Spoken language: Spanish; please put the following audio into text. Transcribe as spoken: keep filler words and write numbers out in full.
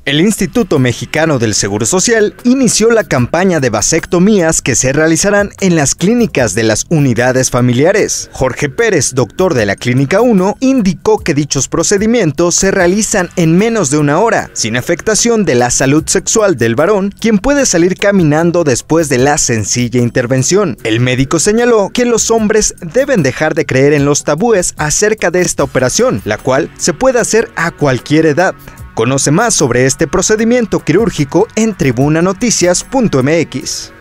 El Instituto Mexicano del Seguro Social inició la campaña de vasectomías que se realizarán en las clínicas de las unidades familiares. Jorge Pérez, doctor de la Clínica uno, indicó que dichos procedimientos se realizan en menos de una hora, sin afectación de la salud sexual del varón, quien puede salir caminando después de la sencilla intervención. El médico señaló que los hombres deben dejar de creer en los tabúes acerca de esta operación, la cual se puede hacer a cualquier edad. Conoce más sobre este procedimiento quirúrgico en tribuna noticias punto m x.